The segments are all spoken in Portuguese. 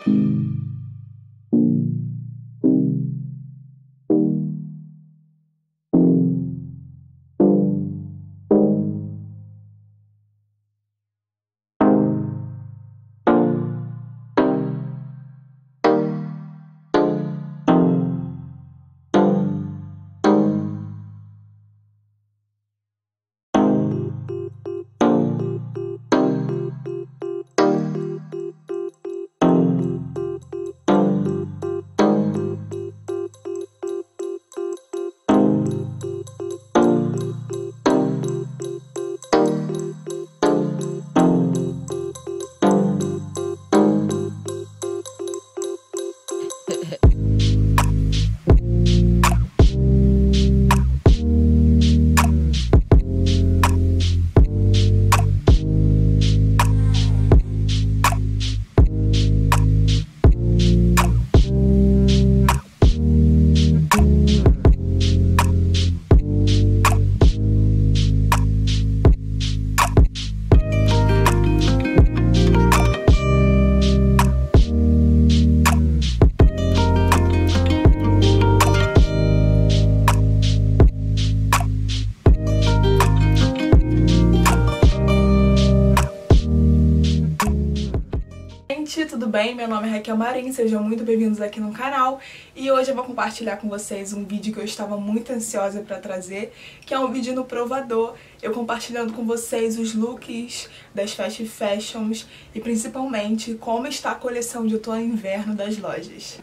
Tudo bem? Meu nome é Raquel Marim, sejam muito bem-vindos aqui no canal e hoje eu vou compartilhar com vocês um vídeo que eu estava muito ansiosa para trazer, que é um vídeo no provador, eu compartilhando com vocês os looks das fast fashions e principalmente como está a coleção de outono e inverno das lojas.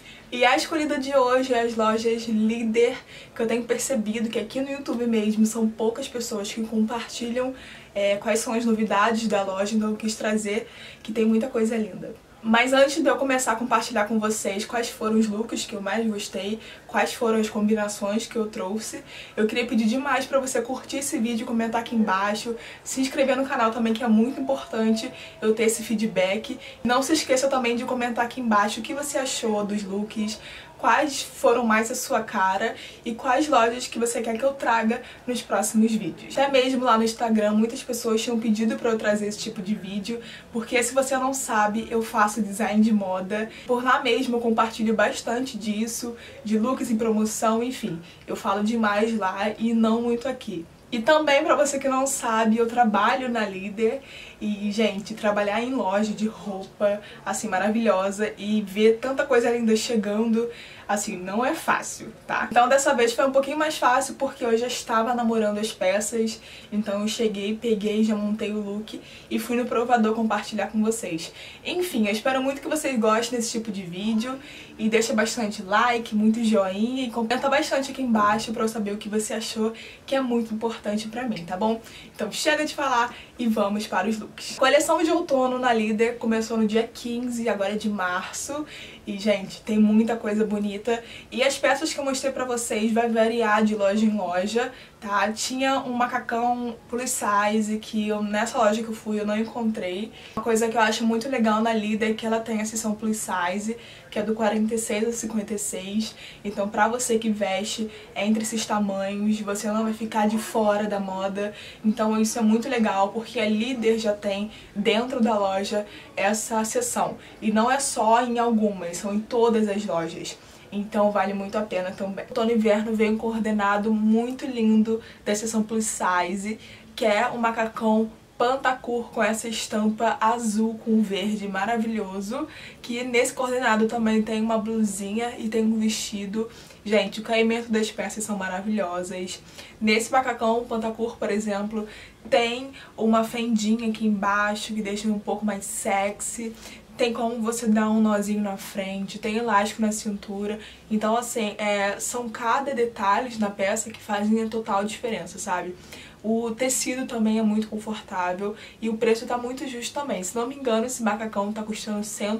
E a escolhida de hoje é as lojas Líder, que eu tenho percebido que aqui no YouTube mesmo são poucas pessoas que compartilham quais são as novidades da loja, então eu quis trazer, que tem muita coisa linda. Mas antes de eu começar a compartilhar com vocês quais foram os looks que eu mais gostei, quais foram as combinações que eu trouxe, eu queria pedir demais pra você curtir esse vídeo, comentar aqui embaixo, se inscrever no canal também, que é muito importante eu ter esse feedback. Não se esqueça também de comentar aqui embaixo o que você achou dos looks, quais foram mais a sua cara e quais lojas que você quer que eu traga nos próximos vídeos. Até mesmo lá no Instagram muitas pessoas tinham pedido pra eu trazer esse tipo de vídeo, porque se você não sabe, eu faço design de moda. Por lá mesmo eu compartilho bastante disso, de looks em promoção, enfim. Eu falo demais lá e não muito aqui. E também, pra você que não sabe, eu trabalho na Líder e, gente, trabalhar em loja de roupa, assim, maravilhosa e ver tanta coisa linda chegando, assim, não é fácil, tá? Então dessa vez foi um pouquinho mais fácil porque eu já estava namorando as peças, então eu cheguei, peguei, já montei o look e fui no provador compartilhar com vocês. Enfim, eu espero muito que vocês gostem desse tipo de vídeo e deixa bastante like, muito joinha e comenta bastante aqui embaixo pra eu saber o que você achou, que é muito importante pra mim, tá bom? Então chega de falar e vamos para os looks. A coleção de outono na Líder começou no dia 15, agora é de março. E, gente, tem muita coisa bonita. E as peças que eu mostrei pra vocês vai variar de loja em loja, tá? Tinha um macacão plus size que nessa loja que eu fui eu não encontrei. Uma coisa que eu acho muito legal na Líder é que ela tem a seção plus size, que é do 46 a 56. Então pra você que veste entre esses tamanhos, você não vai ficar de fora da moda. Então isso é muito legal, porque a Líder já tem dentro da loja essa seção. E não é só em algumas, são em todas as lojas. Então vale muito a pena também. O outono e inverno veio um coordenado muito lindo da seção plus size, que é um macacão pantacur com essa estampa azul com verde maravilhoso, que nesse coordenado também tem uma blusinha e tem um vestido. Gente, o caimento das peças são maravilhosas. Nesse macacão pantacur, por exemplo, tem uma fendinha aqui embaixo que deixa um pouco mais sexy. Tem como você dar um nozinho na frente, tem elástico na cintura. Então, assim, são cada detalhes na peça que fazem a total diferença, sabe? O tecido também é muito confortável e o preço tá muito justo também. Se não me engano, esse macacão tá custando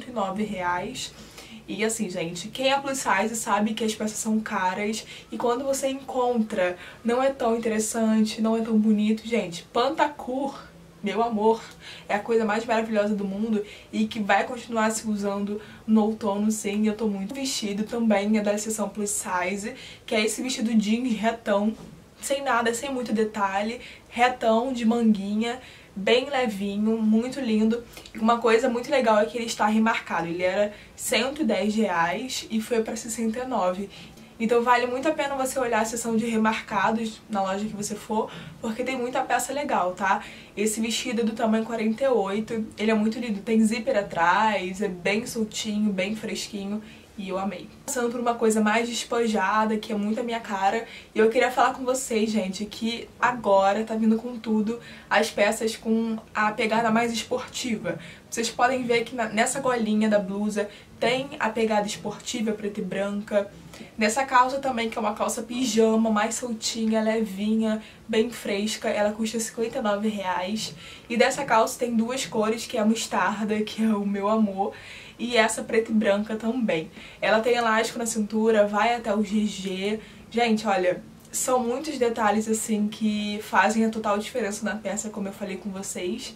R$109. E assim, gente, quem é plus size sabe que as peças são caras e quando você encontra não é tão interessante, não é tão bonito. Gente, pantacur, meu amor, é a coisa mais maravilhosa do mundo e que vai continuar se usando no outono, sim. Eu tô muito vestido também, é da seção plus size, que é esse vestido jeans retão, sem nada, sem muito detalhe, retão de manguinha, bem levinho, muito lindo. E uma coisa muito legal é que ele está remarcado, ele era R$110 e foi para 69. Então vale muito a pena você olhar a seção de remarcados na loja que você for, porque tem muita peça legal, tá? Esse vestido é do tamanho 48, ele é muito lindo, tem zíper atrás, é bem soltinho, bem fresquinho. E eu amei. Passando por uma coisa mais despojada, que é muito a minha cara. E eu queria falar com vocês, gente, que agora tá vindo com tudo as peças com a pegada mais esportiva. Vocês podem ver que nessa golinha da blusa tem a pegada esportiva, preta e branca. Nessa calça também, que é uma calça pijama, mais soltinha, levinha, bem fresca. Ela custa R$59. E dessa calça tem duas cores, que é a mostarda, que é o meu amor, e essa preta e branca também. Ela tem elástico na cintura, vai até o GG. Gente, olha, são muitos detalhes assim que fazem a total diferença na peça, como eu falei com vocês.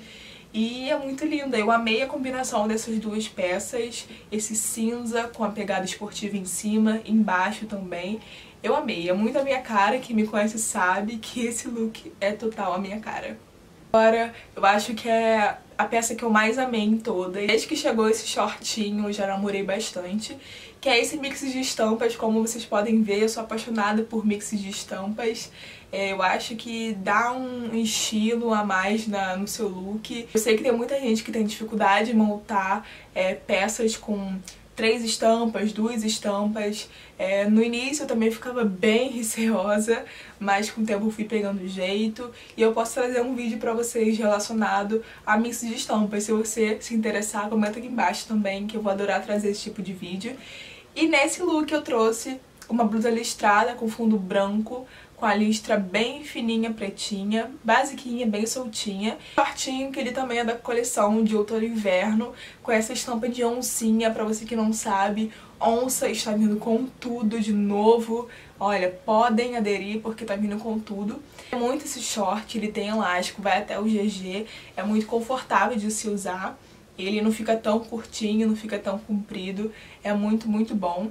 E é muito linda. Eu amei a combinação dessas duas peças. Esse cinza com a pegada esportiva em cima, embaixo também. Eu amei. É muito a minha cara. Quem me conhece sabe que esse look é total a minha cara. Agora, eu acho que é a peça que eu mais amei em toda. Desde que chegou esse shortinho, eu já namorei bastante. Que é esse mix de estampas. Como vocês podem ver, eu sou apaixonada por mix de estampas. Eu acho que dá um estilo a mais no seu look. Eu sei que tem muita gente que tem dificuldade em montar peças com 3 estampas, 2 estampas. No início eu também ficava bem receosa, mas com o tempo eu fui pegando jeito. E eu posso trazer um vídeo pra vocês relacionado a mix de estampas. Se você se interessar, comenta aqui embaixo também, que eu vou adorar trazer esse tipo de vídeo. E nesse look eu trouxe uma blusa listrada com fundo branco, com a listra bem fininha, pretinha, basiquinha, bem soltinha. Shortinho, que ele também é da coleção de outono e inverno, com essa estampa de oncinha. Pra você que não sabe, onça está vindo com tudo de novo. Olha, podem aderir porque tá vindo com tudo. É muito esse short, ele tem elástico, vai até o GG, é muito confortável de se usar. Ele não fica tão curtinho, não fica tão comprido, é muito, muito bom.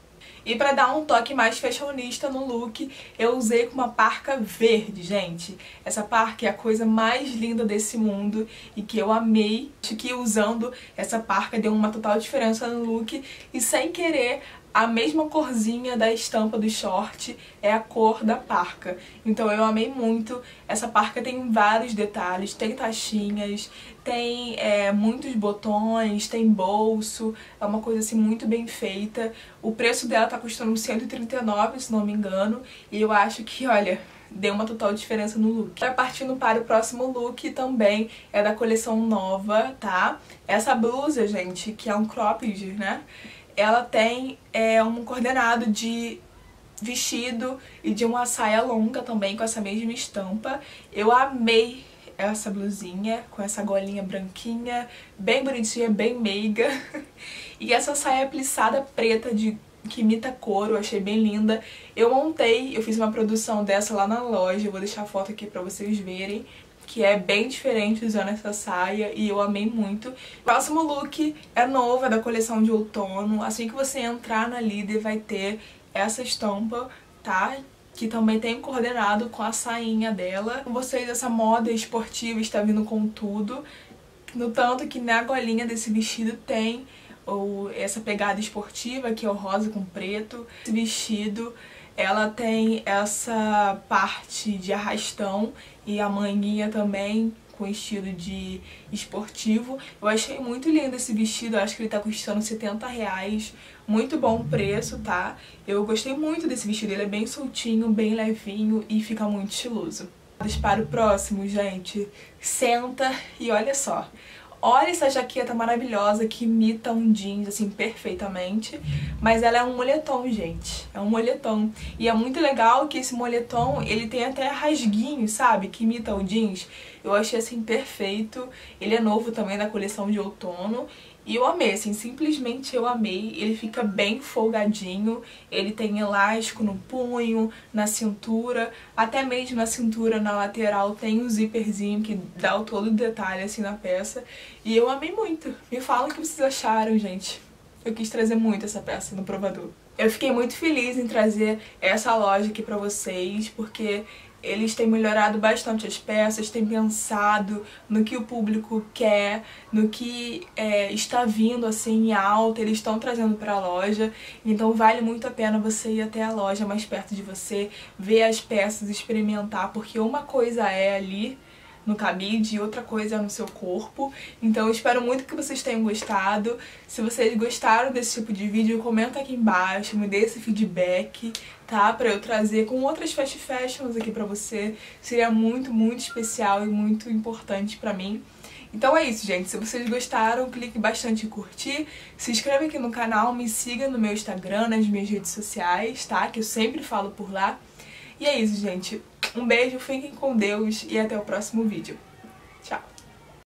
E pra dar um toque mais fashionista no look, eu usei com uma parca verde, gente. Essa parca é a coisa mais linda desse mundo e que eu amei. Acho que usando essa parca deu uma total diferença no look e sem querer a mesma corzinha da estampa do short é a cor da parca. Então eu amei muito. Essa parca tem vários detalhes, tem taxinhas, tem muitos botões, tem bolso, é uma coisa assim muito bem feita. O preço dela tá custando R$139, se não me engano, e eu acho que, olha, deu uma total diferença no look. Partindo para o próximo look, também é da coleção nova, tá? Essa blusa, gente, que é um cropped, né? Ela tem um coordenado de vestido e de uma saia longa também, com essa mesma estampa. Eu amei essa blusinha, com essa golinha branquinha, bem bonitinha, bem meiga. E essa saia plissada preta que imita couro, eu achei bem linda. Eu fiz uma produção dessa lá na loja, eu vou deixar a foto aqui pra vocês verem, que é bem diferente usando essa saia e eu amei muito. O próximo look é novo, é da coleção de outono. Assim que você entrar na Líder vai ter essa estampa, tá? Que também tem coordenado com a sainha dela. Com vocês, essa moda esportiva está vindo com tudo. No tanto que na golinha desse vestido tem essa pegada esportiva, que é o rosa com preto. Esse vestido, ela tem essa parte de arrastão e a manguinha também com estilo de esportivo. Eu achei muito lindo esse vestido, eu acho que ele tá custando R$70. Muito bom o preço, tá? Eu gostei muito desse vestido, ele é bem soltinho, bem levinho e fica muito estiloso. Para o próximo, gente, senta e olha só. Olha essa jaqueta maravilhosa que imita um jeans, assim, perfeitamente. Mas ela é um moletom, gente. É um moletom. E é muito legal que esse moletom, ele tem até rasguinhos, sabe? Que imita o jeans. Eu achei, assim, perfeito. Ele é novo também, da coleção de outono. E eu amei, assim, simplesmente eu amei. Ele fica bem folgadinho, ele tem elástico no punho, na cintura, até mesmo na cintura, na lateral, tem um zíperzinho que dá todo o detalhe, assim, na peça. E eu amei muito. Me falam o que vocês acharam, gente. Eu quis trazer muito essa peça no provador. Eu fiquei muito feliz em trazer essa loja aqui pra vocês, porque eles têm melhorado bastante as peças, têm pensado no que o público quer, no que está vindo assim em alta, eles estão trazendo para a loja. Então vale muito a pena você ir até a loja mais perto de você, ver as peças, experimentar, porque uma coisa é ali no cabide e outra coisa é no seu corpo. Então eu espero muito que vocês tenham gostado. Se vocês gostaram desse tipo de vídeo, comenta aqui embaixo, me dê esse feedback, tá? Pra eu trazer com outras fast fashions aqui pra você. Seria muito, muito especial e muito importante pra mim. Então é isso, gente. Se vocês gostaram, clique bastante em curtir, se inscreve aqui no canal, me siga no meu Instagram, nas minhas redes sociais, tá? Que eu sempre falo por lá. E é isso, gente. Um beijo, fiquem com Deus e até o próximo vídeo. Tchau!